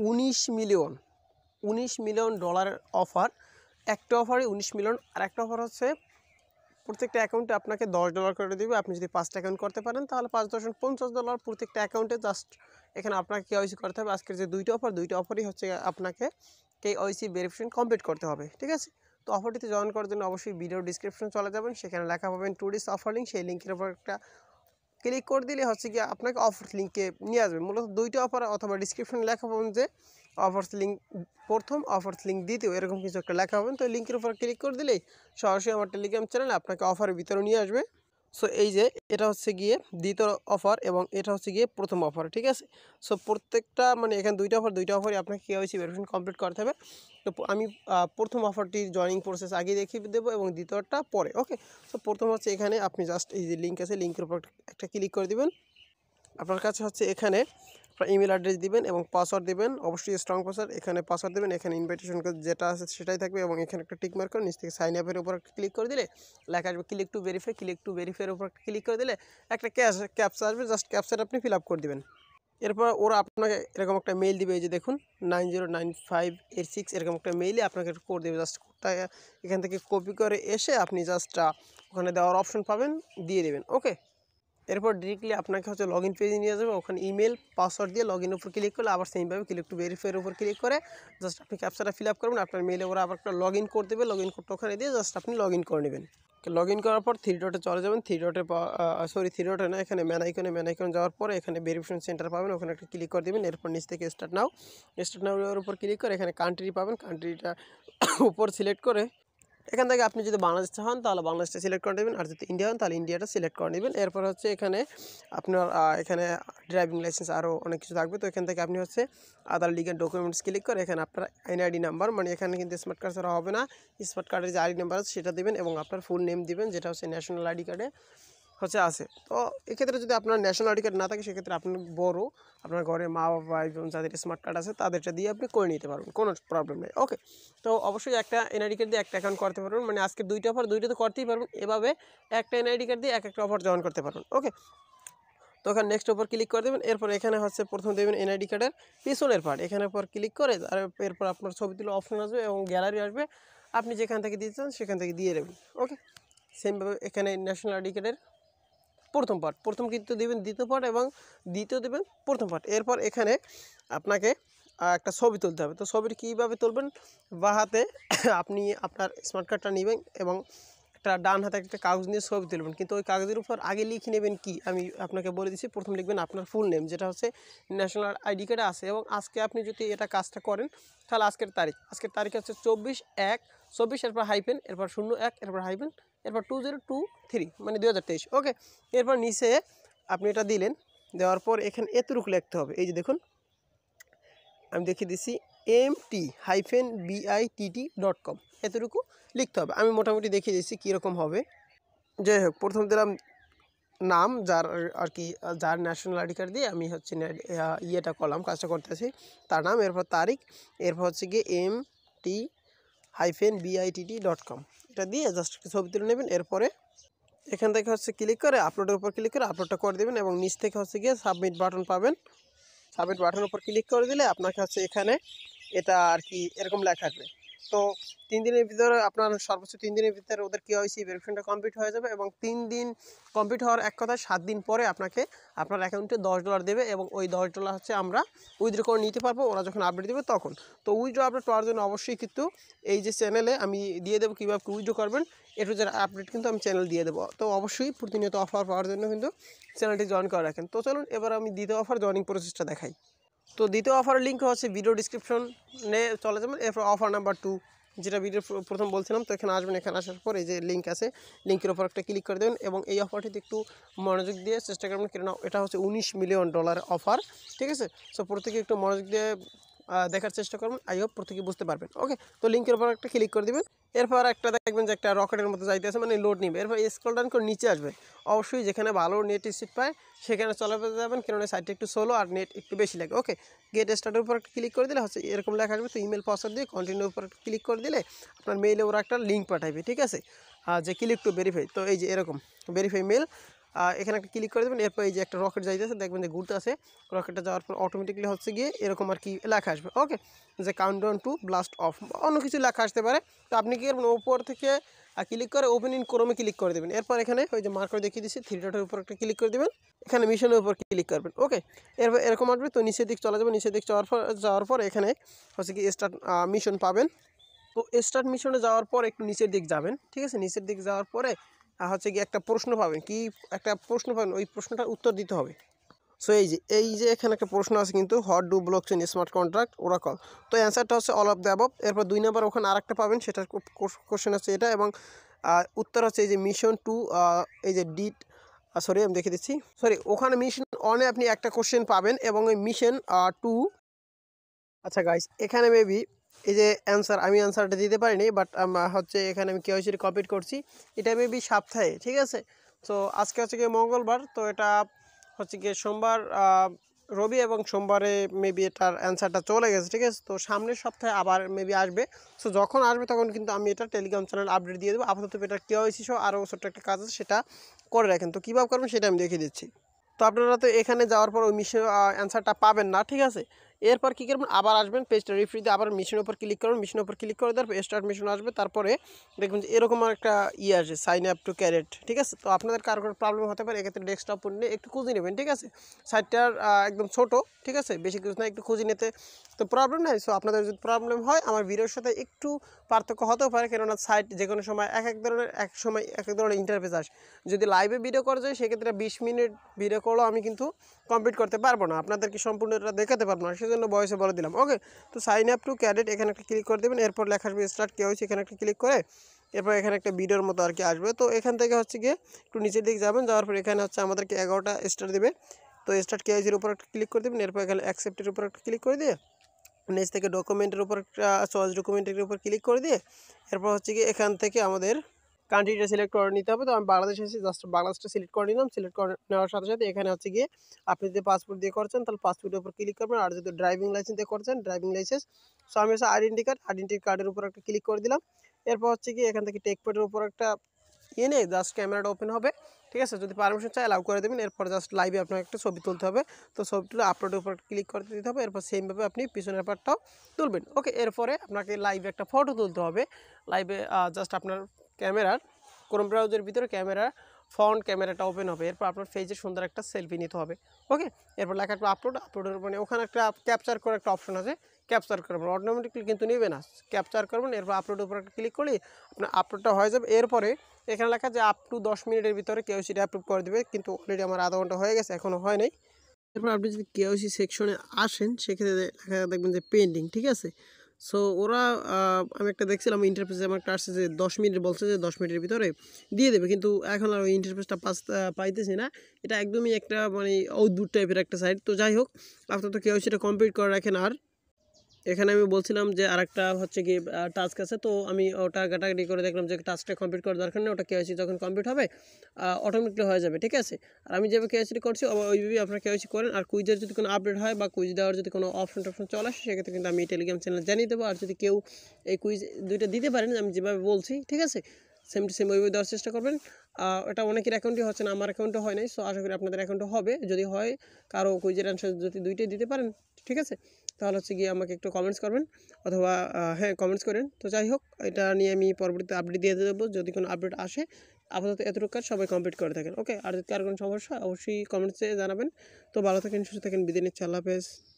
19 million ডলারের offer. একটা অফারে 19 মিলিয়ন, আর একটা অফার হচ্ছে প্রত্যেকটা অ্যাকাউন্টে আপনাকে $10 করে দিবে। আপনি যদি 5টা অ্যাকাউন্ট করতে পারেন তাহলে 5 × 10 $50 প্রত্যেকটা অ্যাকাউন্টে। জাস্ট এখানে আপনাকে কেওয়াইসি করতে হবে। আজকের যে দুইটা অফারই হচ্ছে আপনাকে কেওয়াইসি ভেরিফিকেশন কমপ্লিট করতে হবে, ঠিক আছে। তো অফারটিতে জয়েন করার জন্য অবশ্যই ভিডিও ডিসক্রিপশন চলে যাবেন, সেখানে লেখা পাবেন 2 days অফার লিঙ্ক। সেই লিঙ্কের উপর একটা ক্লিক করে দিলে হচ্ছে কি আপনাকে অফার লিঙ্কে নিয়ে আসবে। মূলত দুইটা অফার, অথবা ডিসক্রিপশনে লেখা পাবেন যে অফার্স লিঙ্ক প্রথম, অফার্স লিঙ্ক দ্বিতীয়, এরকম কিছু একটা লেখা পাবেন। তো লিঙ্কের উপর ক্লিক করে দিলেই সরাসরি আমার টেলিগ্রাম চ্যানেলে আপনাকে অফারের ভিতরে নিয়ে আসবে। সো এই যে এটা হচ্ছে গিয়ে দ্বিতীয় অফার এবং এটা হচ্ছে গিয়ে প্রথম অফার, ঠিক আছে। সো প্রত্যেকটা মানে এখানে দুইটা অফারই আপনাকে কেওয়াইসি ভেরিফিকেশন কমপ্লিট করতে হবে। তো আমি প্রথম অফারটির জয়েনিং প্রসেস আগে দেখিয়ে দেবো এবং দ্বিতীয়টা পরে, ওকে। সো প্রথম হচ্ছে এখানে আপনি জাস্ট এই যে লিঙ্ক আছে, লিঙ্কের উপর একটা ক্লিক করে দিবেন। আপনার কাছে হচ্ছে এখানে ইমেল অ্যাড্রেস দিবেন এবং পাসওয়ার্ড দিবেন, অবশ্যই স্ট্রং পাসওয়ার্ড। এখানে পাসওয়ার্ড দেবেন, এখানে ইনভাইটেশন কোড যেটা আছে সেটাই থাকবে এবং এখানে একটা টিক মার্ক করে নিচ থেকে সাইন আপের উপর ক্লিক করে দিলে লেখা আসবে ক্লিক টু ভেরিফাইয়ের উপর ক্লিক করে দিলে একটা ক্যাপচা আসবে। জাস্ট ক্যাপচাটা আপনি ফিল আপ করে দিবেন। এরপর ওরা আপনাকে এরকম একটা মেইল দিবে, এই যে দেখুন 909586 এরকম একটা মেইলে আপনাকে কোড দেবে। জাস্ট কোডটা এখান থেকে কপি করে এসে আপনি জাস্ট ওখানে দেওয়ার অপশন পাবেন, দিয়ে দেবেন, ওকে। এরপর ডিরেক্টলি আপনাকে হচ্ছে লগ ইন পেজে নিয়ে যাবে। ওখানে ইমেল পাসওয়ার্ড দিয়ে লগ ইনের উপর ক্লিক করলে আবার সেমভাবে ক্লিক টু ভেরিফাইয়ের উপর ক্লিক করে জাস্ট আপনি ক্যাপচাটা ফিল আপ করবেন। আপনার মেলে ওরা আবার একটা লগ ইন কোড দেবে, লগ ইন কোডটা ওখানে দিয়ে জাস্ট আপনি লগ ইন করে নেবেন। লগ ইন করার পর 3 ডটে চলে যাবেন। 3 ডটে না, এখানে ম্যান আইকনে যাওয়ার পরে এখানে ভেরিফিকেশন সেন্টার পাবেন, ওখানে একটা ক্লিক করে দেবেন। এরপর নিচ থেকে স্টার্ট নাও এর উপর ক্লিক করে এখানে কান্ট্রি পাবেন, কান্ট্রিটা উপর সিলেক্ট করে এখান থেকে আপনি যদি বাংলাদেশ হন তাহলে বাংলাদেশটা সিলেক্ট করে নেবেন, আর যদি ইন্ডিয়া হন তাহলে ইন্ডিয়াটা সিলেক্ট করে নেবেন। এরপর হচ্ছে এখানে আপনার এখানে ড্রাইভিং লাইসেন্স আরও অনেক কিছু থাকবে। তো এখান থেকে আপনি হচ্ছে আদার লিগেল ডকুমেন্টস ক্লিক করে এখানে আপনার এনআইডি নাম্বার, মানে এখানে কিন্তু স্মার্ট কার্ড ছাড়া হবে না, স্মার্ট কার্ডের যে আইডি নাম্বার আছে সেটা দেবেন এবং আপনার ফুল নেম দিবেন, যেটা হচ্ছে ন্যাশনাল আইডি কার্ডে হচ্ছে আছে। তো এক্ষেত্রে যদি আপনার ন্যাশনাল আইডি কার্ড না থাকে সেক্ষেত্রে আপনি বড় আপনার ঘরে মা বাবা এবং যাদের স্মার্ট কার্ড আছে তাদেরটা দিয়ে আপনি করে নিতে পারবেন, কোনো প্রবলেম নেই, ওকে। তো অবশ্যই একটা এনআইডি কার্ড দিয়ে একটা অ্যাকাউন্ট করতে পারবেন, মানে আজকে দুইটা অফার তো করতেই পারবেন। এভাবে একটা এনআইডি কার্ড দিয়ে একটা অফার জয়েন করতে পারবেন, ওকে। তো এখানে নেক্সট উপর ক্লিক করে দেবেন। এরপর এখানে হচ্ছে প্রথম দেবেন এনআইডি কার্ডের পিছনের পার্ট, এখানে পর ক্লিক করে আর এরপর আপনার ছবি তুলে অপশন আসবে এবং গ্যালারি আসবে, আপনি যেখান থেকে দিতে চান সেখান থেকে দিয়ে দেবেন, ওকে। সেমভাবে এখানে ন্যাশনাল আইডি কার্ডের প্রথম কিন্তু দেবেন দ্বিতীয় পার্ট এবং দ্বিতীয় দেবেন প্রথম পার্ট। এরপর এখানে আপনাকে একটা ছবি তুলতে হবে। তো ছবির কীভাবে তুলবেন, বা হাতে আপনি আপনার স্মার্ট কার্ডটা নেবেন এবং একটা ডান হাতে একটা কাগজ নিয়ে ছবি তুলবেন, কিন্তু ওই কাগজের উপর আগে লিখে নেবেন কি আমি আপনাকে বলে দিচ্ছি। প্রথম লিখবেন আপনার ফুল নেম, যেটা হচ্ছে ন্যাশনাল আইডি কার্ডে আছে, এবং আজকে আপনি যদি এটা কাজটা করেন তাহলে আজকের তারিখ হচ্ছে 24/1/24, এরপর হাইফেন, এরপর 01, এরপর হাইফেন, এরপর 2023 মানে 2023, ওকে। এরপর নিচে আপনি এটা দিলেন, দেওয়ার পর এখানে এতটুকু লিখতে হবে, এই যে দেখুন আমি দেখিয়ে দিচ্ছি mt-bitt.com এতটুকু লিখতে হবে। আমি মোটামুটি দেখিয়ে দিচ্ছি কীরকম হবে। যাই হোক, প্রথম দিলাম নাম, যার আর কি যার ন্যাশনাল আইডি কার্ড দিয়ে আমি হচ্ছে ইয়েটা করলাম, কাজটা করতেছি, তার নাম, এরপর তারিখ, এরপর হচ্ছে গিয়ে mt-bitt.com এটা দিয়ে জাস্ট ছবি তুলে নেবেন। এরপরে এখান থেকে হচ্ছে ক্লিক করে আপলোডের উপর ক্লিক করে আপলোডটা করে দেবেন এবং নিচ থেকে হচ্ছে গিয়ে সাবমিট বাটন পাবেন। সাবমিট বাটনের উপর ক্লিক করে দিলে আপনাকে হচ্ছে এখানে এটা আর কি এরকম লেখা আসবে। তো 3 দিনের ভিতরে আপনার সর্বোচ্চ 3 দিনের ভিতরে ওদের কেওয়াইসি ভেরিফিকেশনটা কমপ্লিট হয়ে যাবে এবং 3 দিন কমপ্লিট হওয়ার এক কথা 7 দিন পরে আপনাকে আপনার অ্যাকাউন্টে $10 দেবে এবং ওই $10 হচ্ছে আমরা উইথড্র করে নিতে পারবো ওরা যখন আপডেট দেবে তখন। তো উইথড্র আপডেট পাওয়ার জন্য অবশ্যই কিন্তু এই যে চ্যানেলে আমি দিয়ে দেবো কীভাবে উইথড্র করবেন, এটু যারা আপডেট কিন্তু আমি চ্যানেল দিয়ে দেবো। তো অবশ্যই প্রতিনিয়ত অফার পাওয়ার জন্য কিন্তু চ্যানেলটি জয়েন করে রাখেন। তো চলুন এবার আমি দ্বিতীয় অফার জয়েনিং প্রসেসটা দেখাই। তো দ্বিতীয় অফারের লিঙ্ক হচ্ছে ভিডিও ডিসক্রিপশনে চলে যাবেন। এরপর অফার নাম্বার 2 যেটা ভিডিও প্রথম বলছিলাম, তো এখানে আসবেন। এখানে আসার পর এই যে লিঙ্ক আছে, লিঙ্কের উপর একটা ক্লিক করে দেবেন এবং এই অফারটিতে একটু মনোযোগ দিয়ে চেষ্টা করবেন, কেন এটা হচ্ছে $19 মিলিয়ন অফার, ঠিক আছে। সো প্রত্যেকে একটু মনোযোগ দিয়ে দেখার চেষ্টা করবেন, আই হোপ প্রত্যেকে বুঝতে পারবেন, ওকে। তো লিঙ্কের উপর একটা ক্লিক করে দেবেন। এরপর একটা দেখবেন যে একটা রকেটের মতো যাইতে আছে, মানে লোড নিবে। এরপর স্ক্রল ডাউন করে নিচে আসবে, অবশ্যই যেখানে ভালো নেট স্পিড পায় সেখানে চলে যাবেন, কেননা সাইটটা একটু স্লো আর নেট একটু বেশি লাগে, ওকে। গেট স্টার্টের উপর একটা ক্লিক করে দিলে হচ্ছে এরকম লেখা আসবে। তো ইমেল পাসওয়ার্ড দিয়ে কন্টিনিউর উপর ক্লিক করে দিলে আপনার মেইলে ওরা একটা লিঙ্ক পাঠাবে, ঠিক আছে, যে ক্লিক টু ভেরিফাই। তো এই যে এরকম ভেরিফাই মেল এখানে একটা ক্লিক করে দেবেন। এরপর এই যে একটা রকেট যাইতেছে, দেখবেন যে ঘুরতে আছে, রকেটটা যাওয়ার পর অটোমেটিকলি হচ্ছে গিয়ে এরকম আর কি লেখা আসবে। ওকে, যে কাউন্টডাউন টু ব্লাস্ট অফ, অন্য কিছু লেখা আসতে পারে। তো আপনি কি করবেন, উপর থেকে ক্লিক করে ওপেন ইন ক্রোমে ক্লিক করে দেবেন। এরপর এখানে ওই যে মার্কার দেখিয়ে দিচ্ছি 3 ডটের উপর একটা ক্লিক করে দেবেন, এখানে মিশনের উপর ক্লিক করবেন। ওকে, এরপর এরকম আসবে। তো নিচের দিক চলে যাবে, নিচের দিক যাওয়ার পর এখানে হচ্ছে কি স্টার্ট মিশন পাবেন। তো স্টার্ট মিশনে যাওয়ার পর একটু নিচের দিক যাবেন, ঠিক আছে। নিচের দিক যাওয়ার পরে হচ্ছে কি একটা প্রশ্ন পাবেন, কি একটা প্রশ্ন পাবেন, ওই প্রশ্নটার উত্তর দিতে হবে। সো এই যে এখানে একটা প্রশ্ন আছে কিন্তু, what do blockchain smart contract oracle. তো অ্যান্সারটা হচ্ছে অল অফ দ্য অ্যাবভ। এরপর 2 নম্বর ওখানে আরেকটা পাবেন, সেটার কোশ্চেন হচ্ছে এটা, এবং উত্তর হচ্ছে এই যে মিশন টু, এই যে ডিট, সরি আমি দেখে দিচ্ছি, সরি ওখানে মিশন অনে আপনি একটা কোশ্চেন পাবেন, এবং ওই মিশন টু, আচ্ছা গাইস এখানে মেবি এই যে আমি অ্যান্সারটা দিতে পারিনি, বাট হচ্ছে এখানে আমি কেওয়াইসি কমপ্লিট করছি, এটা মেবি সপ্তাহে, ঠিক আছে। তো আজকে হচ্ছে গিয়ে মঙ্গলবার, তো এটা হচ্ছে গিয়ে সোমবার, রবি এবং সোমবারে মেবি এটার অ্যান্সারটা চলে গেছে, ঠিক আছে। তো সামনের সপ্তাহে আবার মেবি আসবে। সো যখন আসবে তখন কিন্তু আমি এটা টেলিগ্রাম চ্যানেল আপডেট দিয়ে দেবো। আপাতত এটা কেওয়াইসি সহ আরও ছোট্ট একটা কাজ আছে, সেটা করে রাখেন। তো কীভাবে করবেন সেটা আমি দেখিয়ে দিচ্ছি। তো আপনারা তো এখানে যাওয়ার পর ওই মিশন অ্যান্সারটা পাবেন না, ঠিক আছে। এরপর কী করবেন, আবার আসবেন পেজটা রিফ্রেশ দিয়ে আবার মিশনের উপর ক্লিক করবেন, মিশনের উপর ক্লিক করে দেওয়ার পর স্টার্ট মিশন আসবে। তারপরে দেখবেন যে এরকম একটা আসে, সাইন আপ টু ক্যারেট, ঠিক আছে। তো আপনাদের কারো কোনো প্রবলেম হতে পারে, এক্ষেত্রে ডেস্কটপ নিয়ে একটু খুঁজে নেবেন, ঠিক আছে। সাইটটার একদম ছোটো, ঠিক আছে, বেশি কিছু না, একটু খুঁজে নিতে তো প্রবলেম নাই। সো আপনাদের যদি প্রবলেম হয় আমার ভিডিওর সাথে একটু পার্থক্য হতেও পারে, কেননা সাইট যে কোনো সময় এক এক ধরনের ইন্টারফেস আসে। যদি লাইভে ভিডিও করা যায় সেক্ষেত্রে 20 মিনিট ভিডিও করলেও আমি কিন্তু কমপ্লিট করতে পারবো না, আপনাদেরকে সম্পূর্ণ এটা দেখাতে পারবো না, সেজন্য ভয়েসে বলে দিলাম। ওকে, তো সাইন আপ টু ক্যাডেট এখানে একটা ক্লিক করে দেবেন। এরপর লেখা আসবে স্টার্ট কেওয়াইসি, এখানে একটা ক্লিক করে এরপর এখানে একটা ভিডিওর মতো আর কি আসবে। তো এখান থেকে হচ্ছে গিয়ে একটু নিচের দিকে যাবেন, যাওয়ার পর এখানে হচ্ছে আমাদেরকে 11টা স্টার দেবে। তো স্টার্ট কেওয়াইসির উপর একটা ক্লিক করে দেবেন। এরপর এখানে অ্যাকসেপ্টের উপর একটা ক্লিক করে দিয়ে নিচ থেকে ডকুমেন্টের উপর একটা চয়েস ডকুমেন্টের উপর ক্লিক করে দিয়ে এরপর হচ্ছে গিয়ে এখান থেকে আমাদের কান্ট্রিটা সিলেক্ট করে নিতে হবে। তো আমি বাংলাদেশ এসে জাস্ট বাংলাদেশটা সিলেক্ট করে নিলাম। সিলেক্ট করে নেওয়ার সাথে সাথে এখানে হচ্ছে গিয়ে আপনি যদি পাসপোর্ট দিয়ে করছেন তাহলে পাসপোর্টের উপর ক্লিক করবেন, আর যদি ড্রাইভিং লাইসেন্স দিয়ে করছেন ড্রাইভিং লাইসেন্স। সো আমি হচ্ছে আইডেন্টি কার্ডের উপর একটা ক্লিক করে দিলাম। এরপর হচ্ছে গিয়ে এখান থেকে টেকপেটের উপর একটা এনে জাস্ট ক্যামেরাটা ওপেন হবে, ঠিক আছে। যদি পারমিশন চাই অ্যালাউ করে দেবেন। এরপর জাস্ট লাইভে আপনাকে একটা ছবি তুলতে হবে, তো ছবিটা আপলোডের উপর ক্লিক করে দিতে হবে। এরপর সেমভাবে আপনি পিছনের পার্টটাও তুলবেন। ওকে, এরপরে আপনাকে লাইভে একটা ফটো তুলতে হবে। লাইভে জাস্ট আপনার ক্যামেরার ক্রোম ব্রাউজারের ভিতরে ফ্রন্ট ক্যামেরাটা ওপেন হবে। এরপর আপনার ফেজে সুন্দর একটা সেলফি নিতে হবে। ওকে, এরপর লেখা একটা আপলোডের মানে ওখানে একটা ক্যাপচার করার একটা অপশন আছে, ক্যাপচার করবেন, অটোমেটিকলি কিন্তু নেবে না, ক্যাপচার করবেন। এরপর আপলোডের উপর একটা ক্লিক করলে আপনার আপলোডটা হয়ে যাবে। এরপরে এখানে লেখা যে আপ টু 10 মিনিটের ভিতরে কেওয়াইসি অ্যাপ্রুভ করে দেবে, কিন্তু অলরেডি আমার আধা ঘন্টা হয়ে গেছে, এখনও হয় নাই। এরপর আপনি যদি কেওয়াইসি সেকশনে আসেন সেক্ষেত্রে লেখা দেখবেন যে পেন্ডিং, ঠিক আছে। সো ওরা আমি একটা দেখছিলাম ইন্টারফেসে আমার একটা আসছে যে 10 মিনিট বলছে, যে 10 মিনিটের ভিতরে দিয়ে দেবে, কিন্তু এখন আর ওই ইন্টারফেসটা পাইতেছি না। এটা একদমই একটা মানে অদ্ভুত টাইপের একটা সাইট। তো যাই হোক, আপনার তো কেওয়াইসিটা কমপ্লিট করে রাখেন। আর এখানে আমি বলছিলাম যে আরেকটা হচ্ছে কি টাস্ক আছে, তো আমি ওটা ঘাটাঘাটি করে দেখলাম যে টাস্কটা কমপ্লিট করার দরকার নেই, ওটা কেওয়াইসি যখন কমপ্লিট হবে অটোমেটিকলি হয়ে যাবে, ঠিক আছে। আর আমি যেভাবে কেওয়াইসি করছি ওইভাবেই আপনারা কেওয়াইসি করেন। আর কুইজের যদি কোনো আপডেট হয় বা কুইজ দেওয়ার যদি কোনো অপশন চলে আসে সেক্ষেত্রে কিন্তু আমি টেলিগ্রাম চ্যানেল জানিয়ে দেবো। আর যদি কেউ এই কুইজ দুইটা দিতে পারেন আমি যেভাবে বলছি, ঠিক আছে, সেম টু সেম ওইভাবে দেওয়ার চেষ্টা করবেন। এটা অনেকের অ্যাকাউন্টে হচ্ছে না, আমার অ্যাকাউন্টে হয় নাই। সো আশা করি আপনাদের অ্যাকাউন্টে হবে। যদি হয় কারো কুইজের অ্যান্সার যদি দুইটাই দিতে পারেন, ঠিক আছে, তাহলে হচ্ছে গিয়ে আমাকে একটু কমেন্টস করবেন, অথবা হ্যাঁ কমেন্টস করেন। তো যাই হোক, এটা নিয়ে আমি পরবর্তীতে আপডেট দিয়ে দেবো যদি কোনো আপডেট আসে। আপাতত এতটুকু কাজ সবাই কমপ্লিট করে থাকেন। ওকে, আর যদি কারো কোনো সমস্যা অবশ্যই কমেন্টসে জানাবেন। তো ভালো থাকেন, সুস্থ থাকেন, বিদায় নিচ্ছি, আল্লাহ হাফেজ।